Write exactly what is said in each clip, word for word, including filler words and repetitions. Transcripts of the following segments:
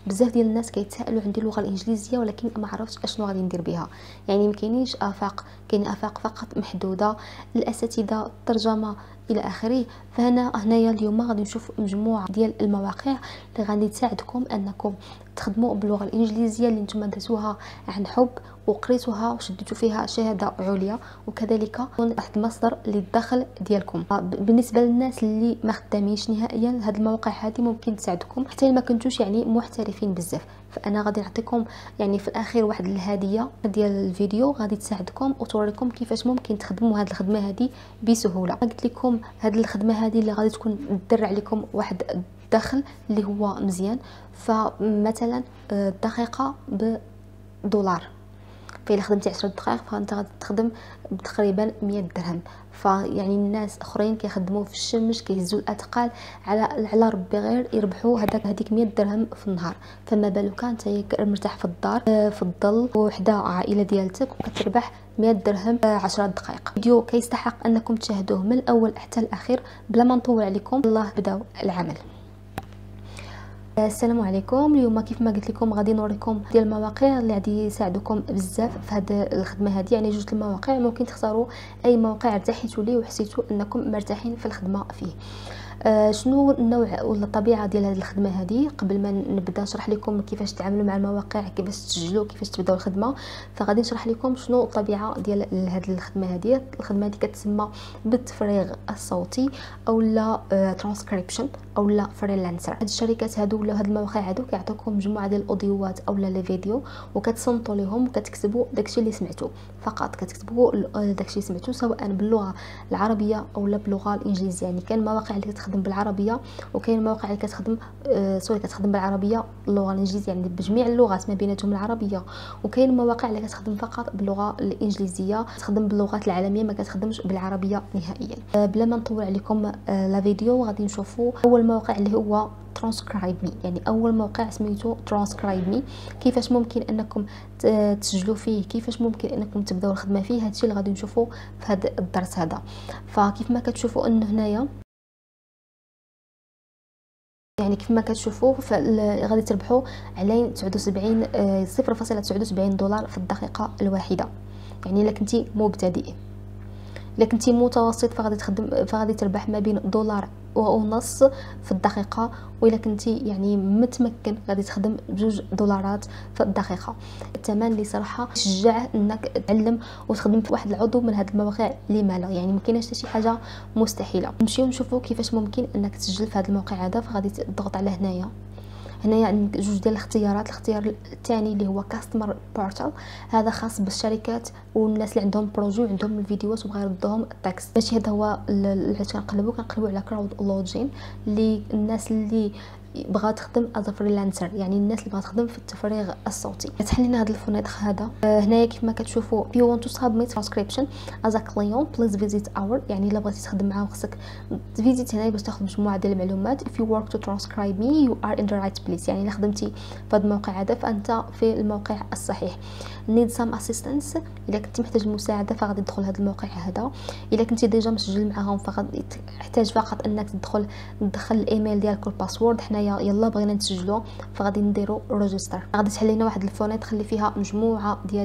بزاف ديال الناس كيتسائلوا عندي اللغه الانجليزيه ولكن ما عرفتش اشنو غادي ندير بها. يعني ما كاينينش افاق، كاين افاق فقط محدوده، الاساتذه، الترجمه الى اخره. فهنا هنايا اليوم غادي نشوف مجموعه ديال المواقع اللي غادي تساعدكم انكم تخدموا باللغه الانجليزيه اللي نتوما درتوها عن حب وقريتوها وشديتوا فيها شهاده عليا، وكذلك واحد المصدر للدخل ديالكم. بالنسبه للناس اللي ما خدامينش نهائيا، هاد المواقع هذه ممكن تساعدكم حتى ما كنتوش يعني محترفين بزاف. فانا غادي نعطيكم يعني في الاخير واحد الهديه ديال الفيديو غادي تساعدكم وتوريكم كيفاش ممكن تخدموا هاد الخدمه هذه بسهوله. قلت لكم هاد الخدمه هذه اللي غادي تكون تدر عليكم واحد الدخل اللي هو مزيان. فمثلا الدقيقه بدولار، فإلا خدمتي عشرة دقائق فانت غادي تخدم تقريبا مية درهم. فيعني الناس اخرين كيخدموا في الشمس كيهزوا الاثقال على على ربي غير يربحوا هذاك هذيك مية درهم في النهار، فما بالك انت مرتاح في الدار في الظل وحده عائله ديالتك وكتربح مية درهم عشرة دقائق. فيديو كيستحق انكم تشاهدوه من الاول حتى الاخير بلا ما نطول عليكم. الله بداو العمل. السلام عليكم. اليوم كيف ما قلت لكم غادي نوريكم ديال المواقع اللي غادي يساعدوكم بزاف في هذه الخدمه هذه. يعني جوج المواقع ممكن تختاروا اي موقع ارتحيتوا ليه وحسيتوا انكم مرتاحين في الخدمه فيه. آه شنو النوع ولا الطبيعه ديال هذه الخدمه هذه؟ قبل ما نبدا نشرح لكم كيفاش تعاملوا مع المواقع، كيفاش تسجلوا، كيفاش تبداو الخدمه، فغادي نشرح لكم شنو الطبيعه ديال هذه الخدمه هذه. الخدمه هذه كتسمى بالتفريغ الصوتي او لا ترانسكريبشن او لا فريلانسر. هاد الشركات هادو ولا هاد المواقع هادو كيعطيوكم مجموعه ديال الاوديوات او لا لي فيديو وكتصنتوا ليهم وكتكتبوا داكشي اللي سمعتوا فقط. كتكتبوا داكشي اللي سمعتوا سواء باللغه العربيه او لا باللغه الانجليزيه. يعني كاين مواقع اللي كتخدم بالعربيه وكاين مواقع اللي كتخدم آه سوري كتخدم بالعربيه اللغه الانجليزيه، يعني بجميع اللغات ما بيناتهم العربيه. وكاين مواقع اللي كتخدم فقط باللغه الانجليزيه، كتخدم باللغات العالميه ما كتخدمش بالعربيه نهائيا. آه بلا ما نطول عليكم آه لا فيديو غادي نشوفوا اول موقع اللي هو ترانسكرايب مي. يعني اول موقع سميتو ترانسكرايب مي. كيفاش ممكن انكم تسجلوا فيه، كيفاش ممكن انكم تبداو الخدمه فيه، هادشي اللي غادي نشوفوا في هذا الدرس هذا. فكيف ما كتشوفوا ان هنايا يعني كيف ما كتشوفوا غادي تربحوا على تسعة وسبعين صفر فاصلة تسعة وسبعين دولار في الدقيقه الواحده. يعني الا كنتي مبتدئ. الا كنتي متوسط فغادي تخدم فغادي تربح ما بين دولار ونص في الدقيقه، والا كنتي يعني متمكن غادي تخدم بجوج دولارات في الدقيقه. الثمن اللي صراحه شجع انك تعلم وتخدم في واحد العضو من هذه المواقع لما لا. يعني ما كايناش حتى شي حاجه مستحيله. نمشيو نشوفوا كيفاش ممكن انك تسجل في هذا الموقع هذا. فغادي تضغط على هنايا. هنايا عندك جوج ديال الاختيارات. الاختيار الثاني اللي هو كاستمر بورتال، هذا خاص بالشركات والناس اللي عندهم بروجي وعندهم الفيديوهات وبغا يردوهم التاكس. ماشي هذا هو اللي كنقلبوا كنقلبوا على كراود لوجين اللي الناس اللي بغات تخدم از فريلانسر، يعني الناس اللي بغات تخدم في التفريغ الصوتي. فتح لنا هذا الفونيتر هذا. آه هنايا كيف ما كتشوفوا if you want to submit transcription as a client please visit our. يعني الا بغيتي تخدم معاهم خصك تفيزيت هنا باش تاخذ مجموعه ديال المعلومات. if you work to transcribe me you are in the right place. يعني الا خدمتي في هذا الموقع هذا فانت في الموقع الصحيح. need some assistance، الا كنتي محتاج المساعده فغادي تدخل هذا الموقع هذا. الا كنتي ديجا مسجل معاهم فغادي تحتاج فقط انك تدخل تدخل الايميل ديالك والباسورد. حنايا يلا بغينا نسجلوا فغادي نديروا ريجستر. غادي تحل لنا واحد الفونيت تخلي فيها مجموعه ديال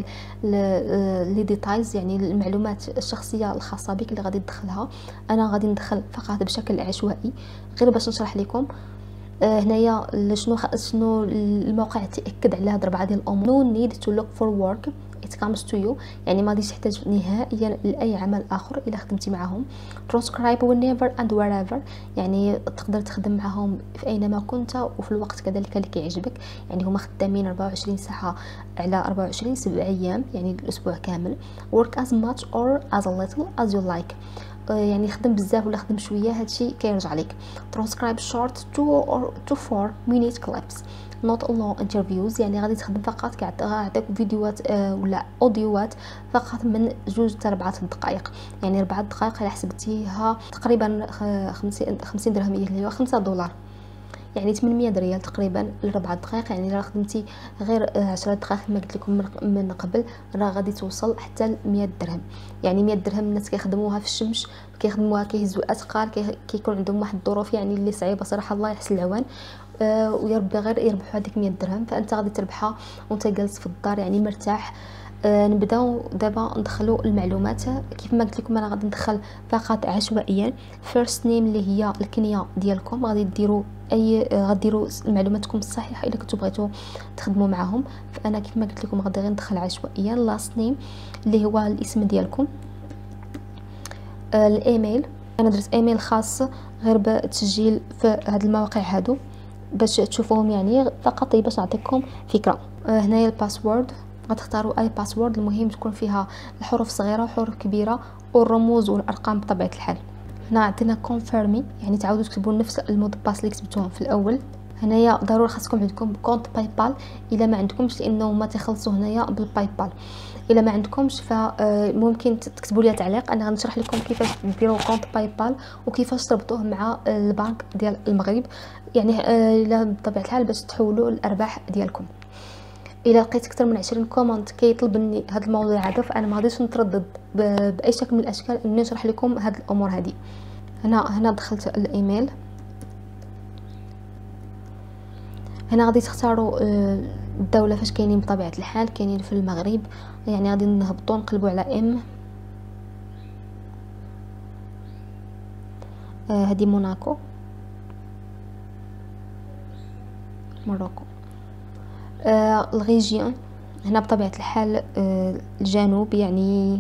لي ديتايلز، يعني المعلومات الشخصيه الخاصه بك اللي غادي تدخلها. انا غادي ندخل فقط بشكل عشوائي غير باش نشرح لكم. آه هنايا شنو شنو الموقع تاكد على هاد اربعه ديال الامور. no need to look for work it comes to you، يعني ما غاديش تحتاج نهائيا لاي عمل اخر الا خدمتي معهم. transcribe whenever and wherever، يعني تقدر تخدم معهم في اينما كنت وفي الوقت كذلك اللي كيعجبك. يعني هما خدامين أربعة وعشرين ساعه على أربعة وعشرين سبع ايام، يعني الاسبوع كامل. work as much or as a little as you like، يعني خدم بزاف ولا خدم شويه هادشي كيرجع لك. transcribe short two or to four minute clips not long interviews، يعني غادي تخدم فقط كيعطيك فيديوهات آه ولا اوديوات فقط من جوج حتى أربعة دقائق. يعني أربعة دقائق الا حسبتيها تقريبا خمسين درهم اللي هو خمسة دولار، يعني ثمانمية ريال تقريبا لربع دقائق. يعني الا خدمتي غير عشرة دقائق كما قلت لكم من قبل راه غادي توصل حتى ل مية درهم. يعني مية درهم الناس كيخدموها في الشمس كيخدموها كيهزوا اثقال كيكون عندهم واحد الظروف يعني اللي صعيبه صراحه. الله يحسن العوان. آه ويا ربي غير يربحوا هذيك مية درهم، فانت غادي تربحها وانت جالس في الدار يعني مرتاح. آه نبداو دابا ندخلوا المعلومات. كيف ما قلت لكم انا غادي ندخل فقط عشوائيا. فيرست نيم اللي هي الكنيه ديالكم، غادي ديروا اي آه غديروا معلوماتكم الصحيحه الا كنتو بغيتو تخدموا معاهم. فانا كيف ما قلت لكم غادي غير ندخل عشوائيا. لاست نيم اللي هو الاسم ديالكم. آه الايميل، انا درت ايميل خاص غير بالتسجيل في هاد المواقع هادو باش تشوفوهم، يعني فقط باش نعطيكم فكره. آه هنايا الباسورد، غتختاروا اي باسورد، المهم تكون فيها الحروف صغيره وحروف كبيره والرموز والارقام بطبيعه الحال. هنا عندنا كونفيرمي، يعني تعاودوا تكتبوا نفس المود باس اللي كتبتوهم في الاول. هنايا ضروري خاصكم عندكم كونت باي بال، الا ما عندكمش لانه ما تخلصوا هنايا بالباي بال. الا ما عندكمش فممكن تكتبوا لي تعليق، انا غنشرح لكم كيفاش ديروا كونت باي بال وكيفاش تربطوه مع البنك ديال المغرب، يعني الا بطبيعه الحال باش تحولوا الارباح ديالكم. الا لقيت اكثر من عشرين كومنت كيطلب مني هذا الموضوع هذا، فانا ما غاديش نتردد باي شكل من الاشكال اني نشرح لكم هذه الامور هذه. هنا هنا دخلت الايميل. هنا غادي تختاروا الدوله فاش كاينين بطبيعه الحال، كاينين في المغرب، يعني غادي نهبطوا نقلبوا على ام. هذه موناكو، مروكو. آه الغيجيون هنا بطبيعه الحال آه الجنوب، يعني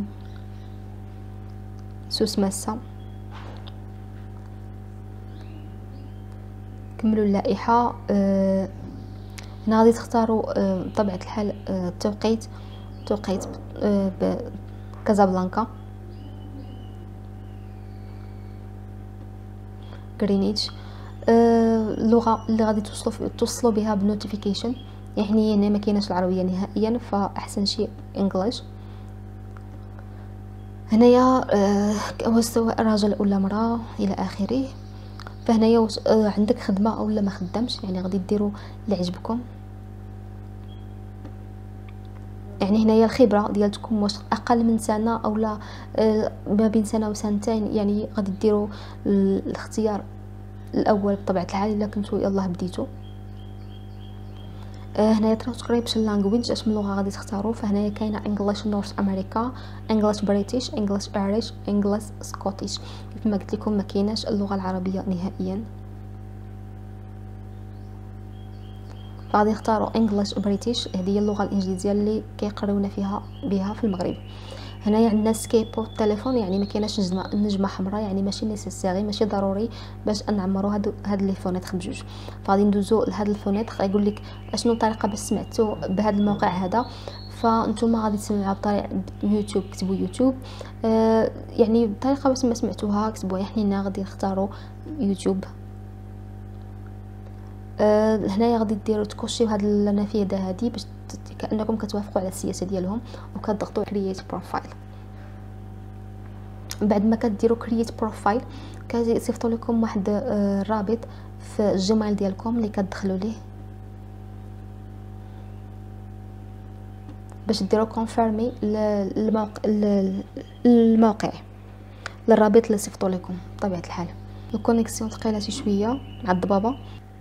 سوس ماسا. كملوا اللائحه. آه هنا غادي تختاروا آه بطبيعه الحال آه التوقيت، توقيت آه بكازابلانكا غرينيتش. آه اللغه اللي غادي توصلوا توصلوا بها بالنوتيفيكيشن، يعني هنا ما كايناش العربيه نهائيا، فاحسن شيء انجلش. هنايا آه واش سواء راجل ولا مراه الى اخره. فهنايا واش آه عندك خدمه او لا ما خدامش، يعني غادي ديروا اللي عجبكم. يعني هنايا الخبره ديالتكم واش اقل من سنه او لا آه ما بين سنه وسنتين، يعني غادي ديروا الاختيار الاول بطبيعه الحال الا كنتو يلاه بديتو. آه هنايا ترانسكريبشن لانجويج، اش من لغه غادي تختاروا. فهنايا كاينه انجلش نورث امريكا، انجلش بريتيش، انجلش ايريش، انجلش سكوتيش. كيف ما قلت لكم ما كايناش اللغه العربيه نهائيا، فغادي نختاروا انجلش بريتيش، هذه هي اللغه الانجليزيه اللي كيقريونا فيها بها في المغرب. هنايا عندنا سكيب التليفون، يعني ما كايناش نجمه نجمه حمراء، يعني ماشي نيسيسيري، ماشي ضروري باش نعمروا هادو هاد لي فونيتر بجوج. فغادي ندوزو لهاد الفونيتر، غايقول لك اشنو الطريقه باش سمعتوا بهذا الموقع هذا. فانتوما غادي تسمعوا بطريقه يوتيوب، كتبوا يوتيوب. آه يعني الطريقه باش ما سمعتوها كتبوها، يعني هنا غادي نختاروا يوتيوب. آه هنايا غادي ديروا تكوشيو هاد النافذه هذه باش كانكم كتوافقوا على السياسه ديالهم، وكتضغطوا كرييت بروفايل. بعد ما كديروا كرييت بروفايل كيصيفطوا لكم واحد الرابط في الجيميل ديالكم اللي كتدخلوا ليه باش ديروا كونفيرمي للموقع الموقع للرابط اللي صيفطوا لكم. بطبيعه الحال الكونيكسيون ثقيله شي شويه مع الضبابه.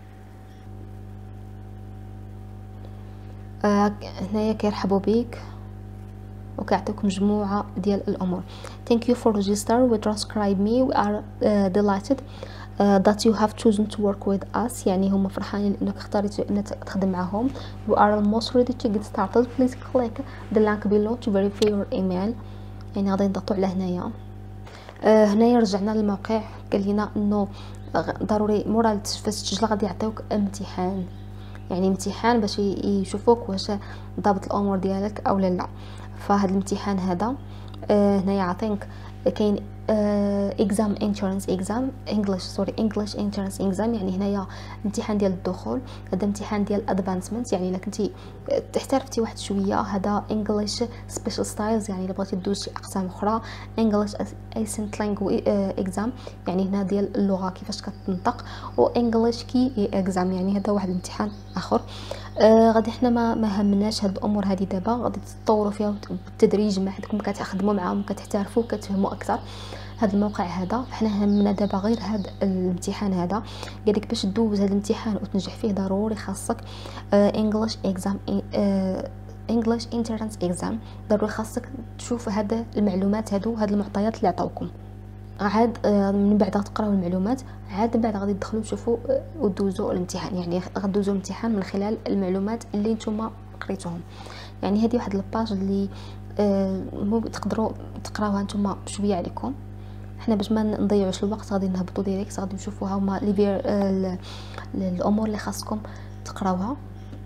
آه هنايا كيرحبوا بيك وكيعطيوك مجموعه ديال الامور. thank you for register we transcribe me we are uh, delighted uh, that you have chosen to work with us، يعني هما فرحانين لانك اختاريتي انك تخدم معهم. you are almost ready to get started please click the link below to verify your email. يعني غادي نضغطوا على هنايا. uh, هنايا رجعنا للموقع، قال لنا انه ضروري مورا فاش تسجل غادي يعطيوك امتحان، يعني امتحان باش يشوفوك واش ضابط الامور ديالك او لا. فهاد الامتحان هذا آه هنا يعطيك كاين اكزام انترنس اكزام انجلش سوري انجلش انترنس اكزام، يعني هنايا امتحان ديال الدخول. هذا امتحان ديال ادفانسمنت، يعني الا كنتي احترفتي واحد شويه هذا انجلش سبيشال ستايلز، يعني الا بغيتي دوز شي اقسام اخرى. انجلش ايسنت لانجوي اكزام، يعني هنا ديال اللغه كيفاش كتنطق. وانجلش كي اكزام، يعني هذا واحد الامتحان اخر. آه غادي حنا ما ما همناش هاد الامور هذه، دابا غادي تطوروا فيها بالتدريج مع حدكم كتخدموا معاهم كتحترفوا كتفهموا اكثر. هذا الموقع هذا. فحنا همنا دابا غير هذا الامتحان هذا. قالك باش تدوز هذا الامتحان وتنجح فيه ضروري خاصك انجلش اكزام انجلش انترانس اكزام. ضروري خاصك تشوف هذا المعلومات هادو، هاد المعطيات اللي عطاوكم. عاد من بعد تقراو المعلومات، عاد من بعد غادي تدخلوا تشوفوا ودوزوا الامتحان. يعني غدوزوا الامتحان من خلال المعلومات اللي نتوما قريتوهم. يعني هذه واحد الباج اللي آه تقدروا تقراوها نتوما بشويه عليكم. حنا باش ما نضيعوش الوقت غادي نهبطوا ديريكت، غادي نشوفوا هما لي بير آه الامور اللي خاصكم تقراوها.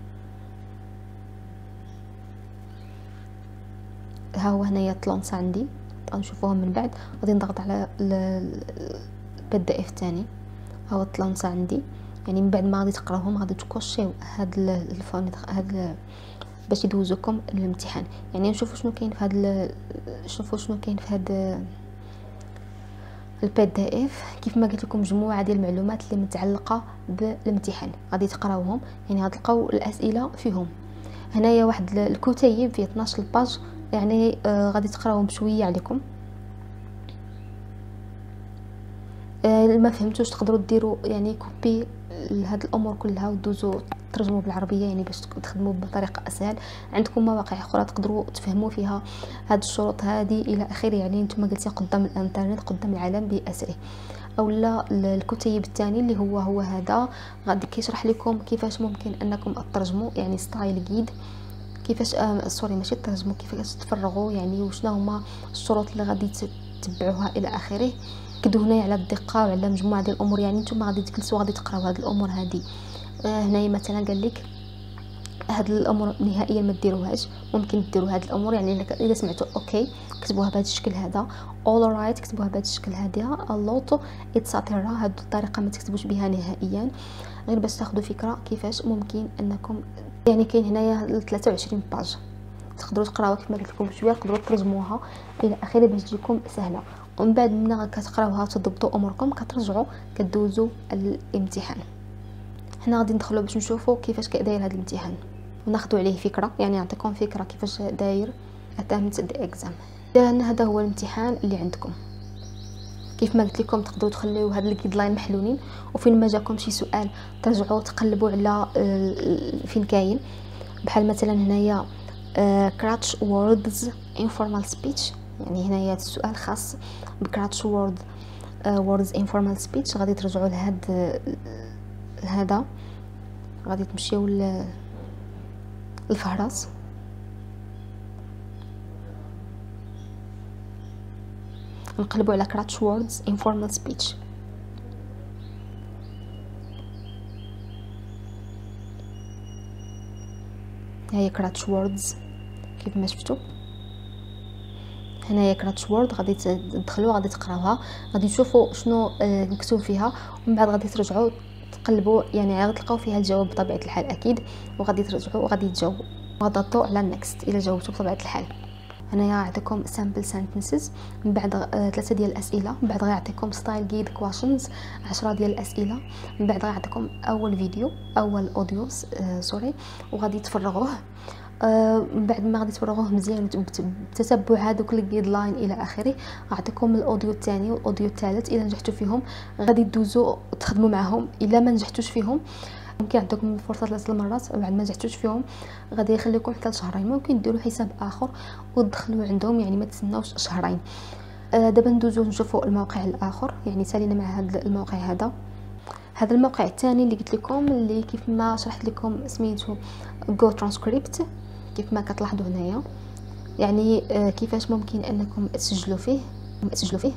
ها هو هنايا الطلونس عندي، غنشوفوهم من بعد. غادي نضغط على البي دي اف الثاني. ها هو الطلونس عندي. يعني من بعد ما غادي تقراوهم غادي تكوشيو هاد الفون هاد باش يدوزوكم الامتحان. يعني نشوفوا شنو كاين في هاد نشوفوا شنو كاين في هاد البي دي اف. كيف ما قلت لكم مجموعه ديال المعلومات اللي متعلقه بالامتحان غادي تقراوهم. يعني غتلقاو الاسئله فيهم. هنايا واحد الكتيب فيه اثناش باج، يعني آه غادي تقراوهم بشويه عليكم. آه ما فهمتوش تقدروا ديروا يعني كوبي لهاد الامور كلها ودوزوا ترجموا بالعربيه، يعني باش تخدموا بطريقه اسهل. عندكم مواقع اخرى تقدروا تفهموا فيها هاد الشروط هذه الى اخره. يعني نتوما جالسين قدام الانترنت قدام العالم باسره. او لا الكتيب الثاني اللي هو هو هذا غادي كيشرح لكم كيفاش ممكن انكم تترجموا، يعني ستايل جيد كيفاش آه سوري ماشي ترجموا، كيفاش تفرغوا يعني وشنو هما الشروط اللي غادي تتبعوها الى اخره. كدو هنايا على الدقه وعلى مجموعه ديال الامور. يعني نتوما غادي تجلسوا غادي تقراو هاد الامور هذه. آه هنايا مثلا قال لك هاد الامور نهائيا ما ديروهاش، ممكن ديروا هاد الامور. يعني اذا سمعتوا اوكي كتبوها بهذا الشكل هذا، all right كتبوها بهذا الشكل هذا، اللوطو اتساتيرا هاد الطريقه ما تكتبوش بها نهائيا، غير باش تاخذوا فكره كيفاش ممكن انكم. يعني كاين هنايا ثلاثة وعشرين باج تقدروا تقراوها كيف ما قلت لكم شويه، تقدروا ترجموها الى اخره باش تجيكم سهله. ومن بعد ملي كتقراوها تضبطوا اموركم كترجعوا كدوزوا الامتحان. حنا غادي ندخلوا باش نشوفوا كيفاش كداير هذا الامتحان وناخذوا عليه فكره، يعني نعطيكم فكره كيفاش داير اتمت الاكزام. هذا هو الامتحان اللي عندكم. كيف ما قلت لكم تقدروا تخليوا هاد الجايدلاين محلولين، وفين ما جاكم شي سؤال ترجعوا تقلبوا على فين كاين. بحال مثلا هنايا كراتش ووردز انفورمال سبيتش، يعني هنايا السؤال خاص بكراتش وورد ووردز انفورمال سبيتش. غادي ترجعوا لهاد هذا، غادي تمشيو للفهرس. نقلبوا على كراتش ووردز انفورمال سبيتش. هي كراتش ووردز كيف ما شفتوا. هنايا كراتش وورد غادي تدخلوا غادي تقراوها، غادي تشوفوا شنو مكتوب فيها، ومن بعد غادي ترجعوا تقلبوا. يعني غادي تلقاو فيها الجواب بطبيعه الحال اكيد، وغادي ترجعوا وغادي تجاوبوا وغتضغطوا على نيكست الى جاوبتوا بطبيعه الحال. هنايا عندكم سامبل سنتنسز، من بعد ثلاثه ديال الاسئله، من بعد غيعطيكم ستايل جيد كويشنز عشرة ديال الاسئله، من بعد غيعطيكم اول فيديو اول اوديو آه سوري وغادي تفرغوه. آه من بعد ما غادي تفرغوه مزيان بتتبع هذوك الجايدلاين الى اخره، غعطيكم الاوديو الثاني والاوديو الثالث. اذا نجحتوا فيهم غادي تدوزوا تخدموا معهم، الا ما نجحتوش فيهم ممكن عندكم فرصه ثلاث المرات. بعد ما نجحتوش فيهم غادي يخليكم حتى لشهرين، ممكن ديروا حساب اخر وتدخلوا عندهم، يعني ما تسناوش شهرين. آه دابا ندوزو نشوفوا الموقع الاخر. يعني سالينا مع هذا الموقع هذا. هذا الموقع الثاني اللي قلت لكم اللي كيف ما شرحت لكم سميتو جو ترانسكريبت. كيف ما كتلاحظوا هنايا يعني آه كيفاش ممكن انكم تسجلوا فيه تسجلوا فيه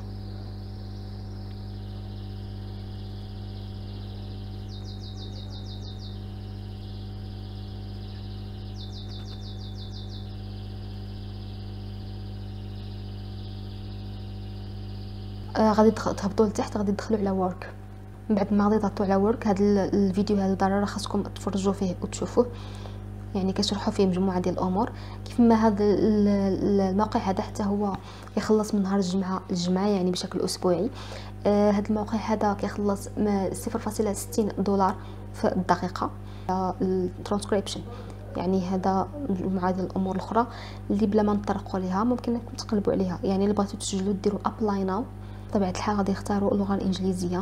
آه غادي تهبطوا لتحت، غادي تدخلوا على ورك. من بعد ما غادي تضغطوا على ورك، هذا الفيديو هذا ضروري خاصكم تفرجوا فيه وتشوفوه، يعني كيشرحوا فيه مجموعه ديال الامور. كيف ما هذا الموقع هذا حتى هو كيخلص من نهار الجمعه للجمعه، يعني بشكل اسبوعي. آه هذا الموقع هذا كيخلص صفر فاصلة ستين دولار في الدقيقه الترانسكريبشن. يعني هذا مجموعه ديال الامور الاخرى اللي بلا ما نطرقوا ليها ممكن انكم تقلبوا عليها. يعني اللي بغيتوا تسجلوا ديروا ابلاي ناو بطبيعه الحال غادي يختاروا اللغه الانجليزيه.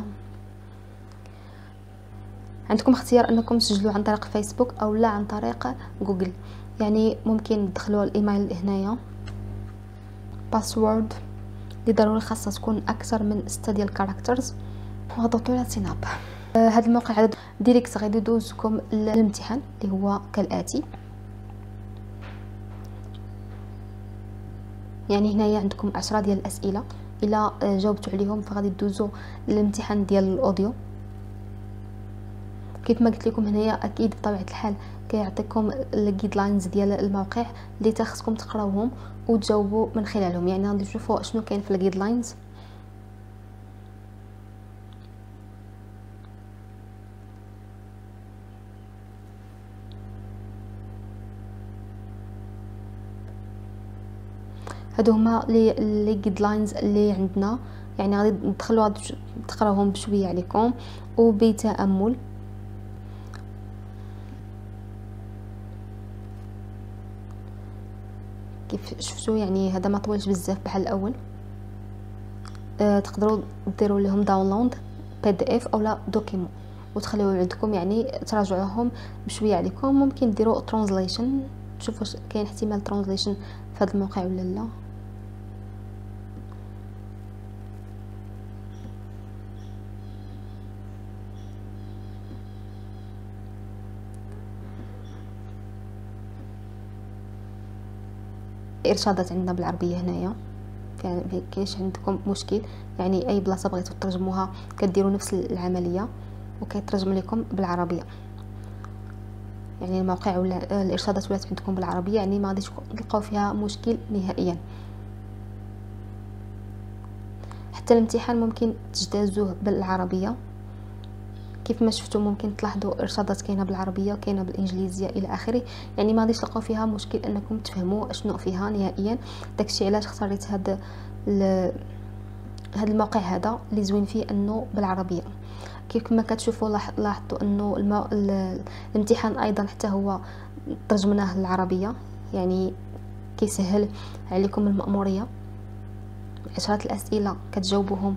عندكم اختيار انكم تسجلوا عن طريق فيسبوك او لا عن طريق جوجل. يعني ممكن تدخلوا الايميل هنايا، باسورد اللي ضروري خاصها تكون اكثر من ستة ديال الكاركترز، وغضغطوا على سيناب. آه هذا الموقع هذا ديريكت غادي يدوزكم الامتحان اللي هو كالاتي. يعني هنايا عندكم عشرة ديال الاسئله، الا جاوبتوا عليهم فغادي تدوزوا الامتحان ديال الاوديو. كيف ما قلت لكم هنايا اكيد بطبيعه الحال كيعطيكم الجايد لاينز ديال الموقع اللي تخصكم تقراوهم وتجاوبوا من خلالهم. يعني غادي تشوفوا شنو كاين في الجايد لاينز. هادو هما لي لي جايد لاينز اللي عندنا. يعني غادي تدخلوا تقراوهم بشويه عليكم وبتامل. كيف شفتوا يعني هذا ما طولش بزاف بحال الاول. أه تقدروا ديروا لهم داونلود بي دي اف اولا دوكيمون وتخليوه عندكم، يعني تراجعوهم بشويه عليكم. ممكن ديروا ترانزليشن، شوفوا كاين احتمال ترانزليشن في هذا الموقع ولا لا. ارشادات عندنا بالعربيه هنايا، كاينش عندكم مشكل. يعني اي بلاصه بغيتو ترجموها كديروا نفس العمليه وكيترجم لكم بالعربيه. يعني الموقع ولا الارشادات ولات عندكم بالعربيه، يعني ما غاديش تلقاو فيها مشكل نهائيا. حتى الامتحان ممكن تجتازوه بالعربيه كيف ما شفتوا. ممكن تلاحظوا ارشادات كاينه بالعربيه وكاينه بالانجليزيه الى اخره. يعني ما غاديش تلقاو فيها مشكل انكم تفهموا شنو فيها نهائيا. داكشي علاش اختاريت هذا هذا الموقع هذا اللي زوين فيه انه بالعربيه. كيف ما كتشوفوا لاحظتوا انه المو... الامتحان ايضا حتى هو ترجمناه للعربيه، يعني كيسهل عليكم المأموريه. عشرة الاسئله كتجاوبوهم.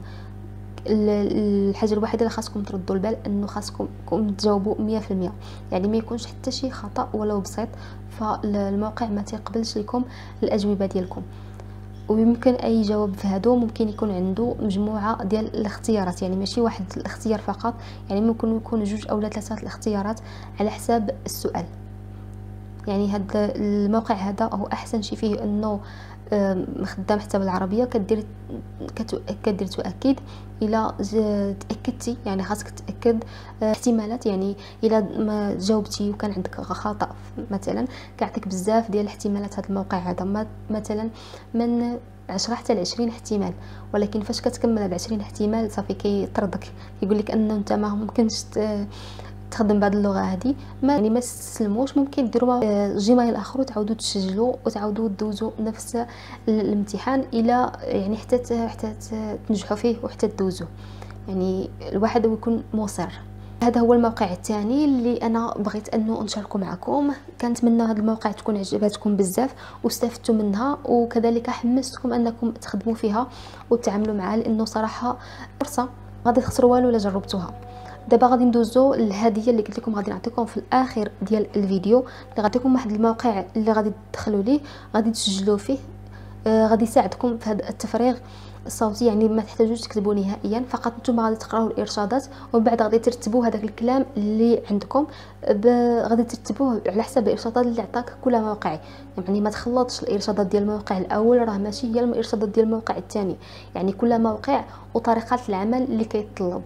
الحاجه الوحيده اللي خاصكم تردوا البال انه خاصكم تجاوبوا مية في المية، يعني ما يكونش حتى شي خطا ولو بسيط. فالموقع ما تيقبلش لكم الاجوبه ديالكم. ويمكن اي جواب في هادو ممكن يكون عنده مجموعه ديال الاختيارات، يعني ماشي واحد الاختيار فقط. يعني ممكن يكون جوج او ثلاثه الاختيارات على حساب السؤال. يعني هذا الموقع هذا هو احسن شيء فيه انه خدام حتى بالعربيه. كدير كدير تاكد الى تاكدتي، يعني خاصك تاكد احتمالات. يعني الى ما جاوبتي وكان عندك خطا مثلا كيعطيك بزاف ديال الاحتمالات. هذا الموقع هذا مثلا من عشرة حتى لعشرين احتمال، ولكن فاش كتكمل هاد عشرين احتمال صافي كيطردك، كيقول لك انه انت ما ممكنش تخدم بهذه اللغه هذه. ما يعني ما تسلموش. ممكن ديروا جيميل اخر وتعاودوا تسجلوا وتعاودوا تدوزوا نفس الامتحان الى يعني حتى حتى تنجحوا فيه وحتى تدوزوا. يعني الواحد يكون مصر. هذا هو الموقع الثاني اللي انا بغيت انه نشاركه معكم. كنتمنى هذا الموقع تكون عجبتكم بزاف واستفدتوا منها، وكذلك حمستكم انكم تخدموا فيها وتتعاملوا معها، لانه صراحه فرصه غادي تخسروا والو الا جربتوها. دابا غادي ندوزو للهديه اللي قلت لكم غادي نعطيكم في الاخر ديال الفيديو. اللي غاديكم واحد الموقع اللي غادي تدخلوا ليه غادي تسجلوا فيه. آه غادي يساعدكم في هذا التفريغ الصوتي. يعني ما تحتاجوش تكتبوا نهائيا، فقط نتوما غادي تقراو الارشادات ومن بعد غادي ترتبوا هذاك الكلام اللي عندكم. غادي ترتبوه على حسب الارشادات اللي عطاك كل موقع. يعني ما تخلطش الارشادات ديال الموقع الاول راه ماشي هي الارشادات ديال الموقع الثاني. يعني كل موقع وطريقه العمل اللي كيطلب.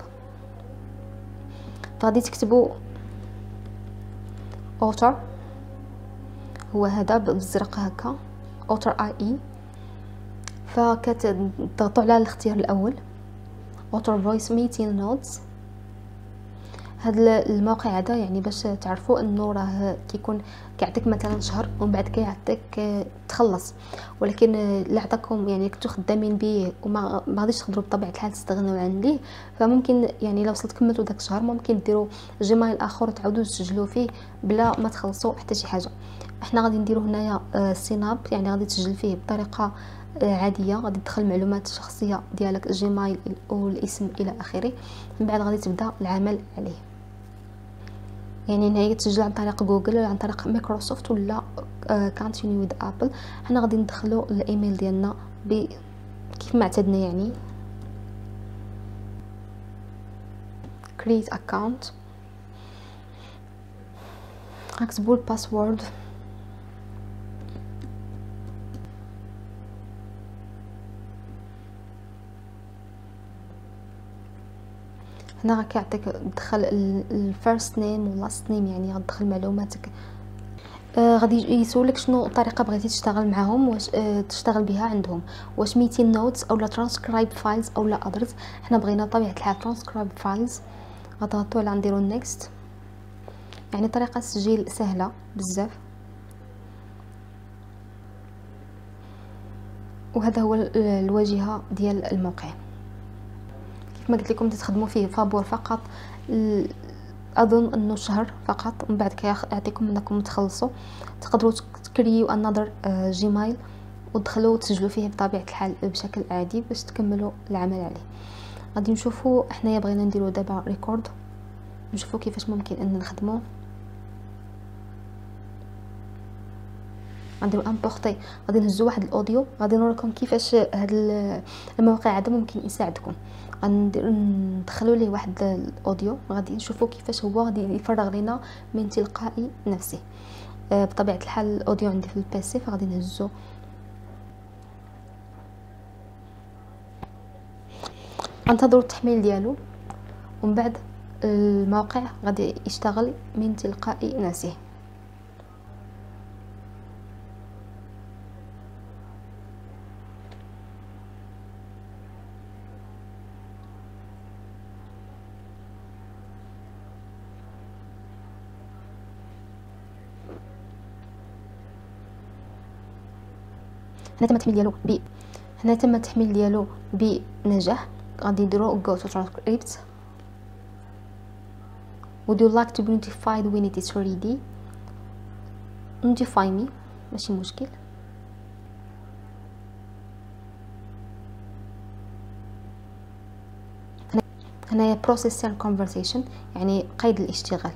فغادي تكتبوا اوتر، هو هذا بالزرق هكا اوتر اي اي. فكتضغطوا على الاختيار الاول اوتر فويس ميتين نوتس. هذا الموقع هذا يعني باش تعرفوا انه راه كيكون كيعطيك مثلا شهر ومن بعد كيعطيك تخلص. ولكن اللي عطاكم يعني كنتو خدامين به وما ما غاديش تقدروا بطبيعه الحال تستغنوا عليه، فممكن يعني لو وصلت كملتوا داك الشهر ممكن ديروا جيميل اخر وتعاودوا تسجلوا فيه بلا ما تخلصوا حتى شي حاجه. احنا غادي نديرو هنايا سيناب، يعني غادي تسجل فيه بطريقه عاديه، غادي تدخل معلومات شخصيه ديالك، جيميل والاسم الى اخره. من بعد غادي تبدا العمل عليه. يعني هنايا تسجل عن طريق جوجل ولا عن طريق مايكروسوفت ولا كونتينيو وذ ابل. حنا غادي ندخلو الايميل ديالنا ب كيف ما اعتدنا، يعني create account، اكتبوا الباسورد. هنا راه كيعطيك تدخل الفيرست نيم واللاست نيم، يعني غتدخل معلوماتك. آه غادي يسولك شنو الطريقه بغيتي تشتغل معاهم، واش آه تشتغل بها عندهم، واش ميتين نوتس اولا ترانسكرايب فايلز اولا اذرز. حنا بغينا طبيعه الحال ترانسكرايب فايلز، غنضغطوا على نديرو نيكست. يعني طريقه التسجيل سهله بزاف، وهذا هو الواجهه ديال الموقع. كيف ما قلت لكم تخدموا فيه فابور فقط، اظن انه شهر فقط، من بعد كيعطيكم انكم تخلصوا. تقدروا تكريو انذر جيميل وتدخلوا وتسجلوا فيه بطبيعه الحال بشكل عادي باش تكملوا العمل عليه. غادي نشوفوا حنايا بغينا نديروا دابا ريكورد، نشوفوا كيفاش ممكن ان نخدموا. غنديروا امبورطي، غادي نهزوا واحد الاوديو، غادي نوريكم كيفاش هاد الموقع هذا ممكن يساعدكم. غندير ندخلوا ليه واحد الاوديو، غادي نشوفوا كيفاش هو غادي يفرغ لنا من تلقاء نفسه. آه بطبيعه الحال الاوديو عندي في البيسي، فغادي نهزو. انتظروا التحميل ديالو، ومن بعد الموقع غادي يشتغل من تلقاء نفسه. هنا تم التحميل ديالو ب هنا تم التحميل ديالو بنجاح. غادي نديرو go to transcript. would you like to be notified when it is ready. notify me، ماشي مشكل. هنايا process and conversation، يعني قيد الاشتغال.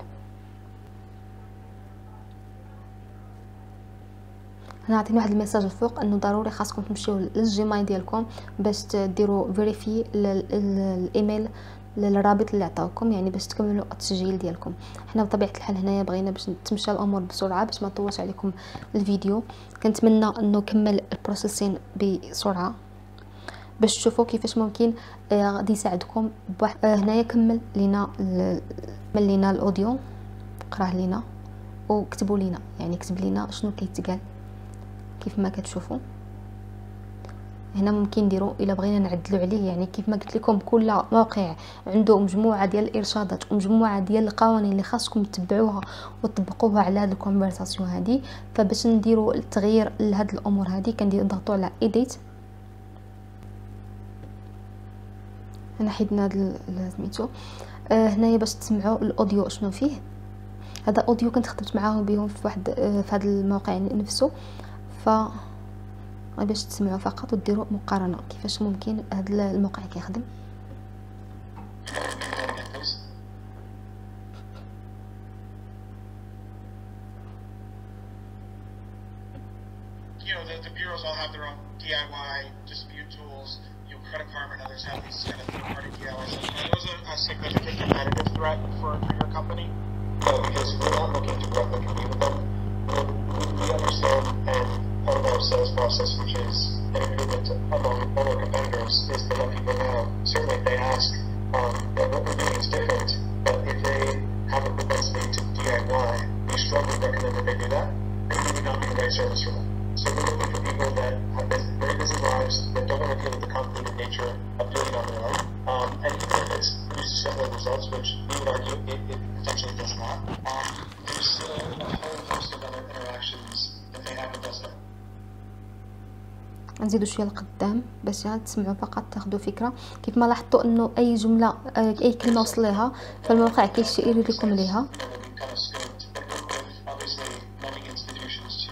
هنا عطيني واحد الميساج الفوق انه ضروري خاصكم تمشيو للجيميل ديالكم باش ديروا فيريفي الايميل للرابط اللي عطاوكم، يعني باش تكملوا التسجيل ديالكم. حنا بطبيعه الحال هنايا بغينا باش تمشى الامور بسرعه باش ما نطولش عليكم الفيديو. كنتمنى انه كمل البروسيسين بسرعه باش تشوفوا كيفاش ممكن غادي آه يساعدكم بواحد. آه هنايا كمل لينا كمل لينا الاوديو، قراه لينا وكتبوا لينا، يعني كتب لينا شنو كيتقال. كيف ما كتشوفوا هنا ممكن نديرو الا بغينا نعدلوا عليه، يعني كيف ما قلت لكم كل موقع عنده مجموعه ديال الارشادات ومجموعه ديال القوانين اللي خاصكم تتبعوها وتطبقوها على هذه الكونفرساسيون هذه. فباش نديروا التغيير لهاد الامور هذه كندير نضغطوا على ايديت. هنا حيدنا هاد سميتو. آه هنايا باش تسمعوا الاوديو شنو فيه. هذا اوديو كنت خدمت معاهم بهم في واحد آه في هذا الموقع نفسه، ف باش تسمعوا فقط وديروا مقارنه كيفاش ممكن هذا الموقع كيخدم. You know, the, the bureaus all have their own D I Y dispute tools. You know, Credit Karma and others have these kind of third-party D I Ys. Are those a, a significant competitive threat for, for your company? No, because we're not looking to directly compete with them. We, we understand, and part of our sales process, which is an agreement among all our competitors, is to let people know. Certainly, if they ask um, that what we're doing is different, but if they have a propensity to D I Y, we strongly recommend that they do that, and we would not be the right service for them. So we're looking for people that have very busy lives, that don't want to deal with the complicated nature of doing it on their own. Um, and even if it produces similar results, which we would argue it, it potentially does not, um, there's still a whole host of other interactions that they have with us. نزيدو شويه لقدام باش تسمعوا فقط تاخذوا فكره. كيف ما لاحظتوا انه اي جمله اي كلمه وصل لها فالموقع كيشير لكم ليها.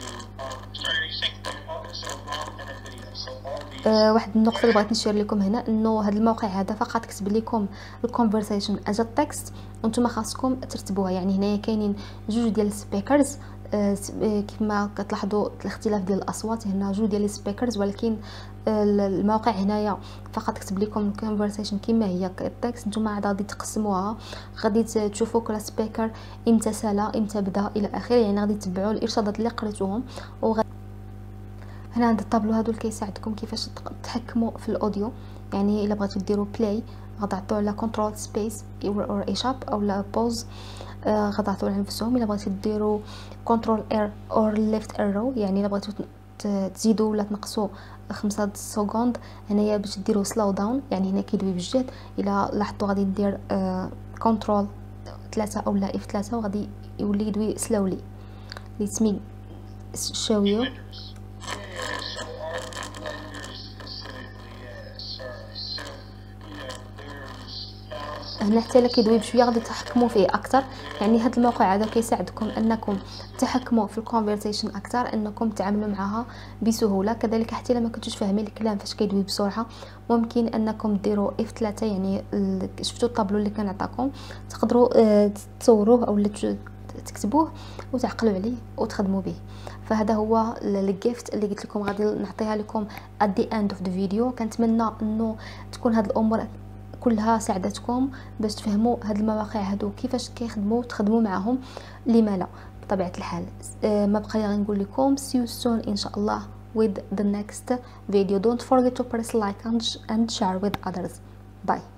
آه واحد النقطه اللي بغيت نشير لكم هنا انه هذا الموقع هذا فقط كتب لكم الكونفرسيشن اجا تكست وانتم خاصكم ترتبوها. يعني هنايا كاينين جوج ديال السبيكرز آه كما كتلاحظوا الاختلاف ديال الاصوات، هنا جوج ديال السبيكرز ولكن آه الموقع هنايا فقط كتب لكم الكونفرسيشن كما هي التكست. نتوما غادي تقسموها، غادي تشوفوا كل سبيكر امتى سالا امتى بدا الى اخره، يعني غادي تتبعوا الارشادات اللي قريتوهم. وغادي هنا عند الطابلو هادو اللي كيساعدكم كيفاش تحكموا في الاوديو. يعني الا بغيتو ديروا بلاي غتعطوا على كنترول سبيس اور ايشاب اولا بوز، آه غتعطوا على نفسهم. الا بغيتو ديروا كنترول اير اور ليفت ايرو، يعني الا بغيتو تزيدوا ولا تنقصوا خمسة سكوند هنايا باش ديروا سلو داون، يعني هنا كيدوي بالجهد. الا لاحظتوا غادي ندير آه كنترول ثلاثة اولا اف ثلاثة وغادي يولي يدوي سلولي. let me show you. هنا حتى الا كيدوي بشويه غادي تحكموا فيه اكثر. يعني هذا الموقع هذا كيساعدكم انكم تحكموا في الكونفرسيشن اكثر، انكم تعاملوا معها بسهوله. كذلك حتى الا ما كنتوش فاهمين الكلام فاش كيدوي بسرعه ممكن انكم ديروا اف ثلاثة. يعني شفتوا الطابلو اللي كان عطاكم تقدروا تصوروه او تكتبوه وتعقلوا عليه وتخدموا به. فهذا هو الجيفت اللي قلت لكم غادي نعطيها لكم at the end of the video. كنتمنى انه تكون هذه الامور كلها ساعدتكم باش تفهموا هاد المواقع هادو كيفاش كيخدموا تخدموا معهم. لما لا بطبيعه الحال أه ما بقى غير نقول لكم see you soon ان شاء الله with the next video. Don't forget to press like and share with others. Bye.